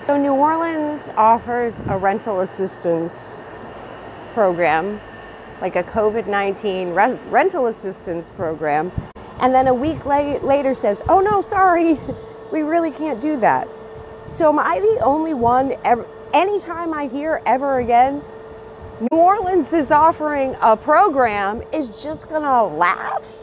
So New Orleans offers a rental assistance program, like a COVID-19 rental assistance program, and then a week later says, oh no, sorry, we really can't do that. So am I the only one, anytime I hear ever again, New Orleans is offering a program, is just gonna laugh?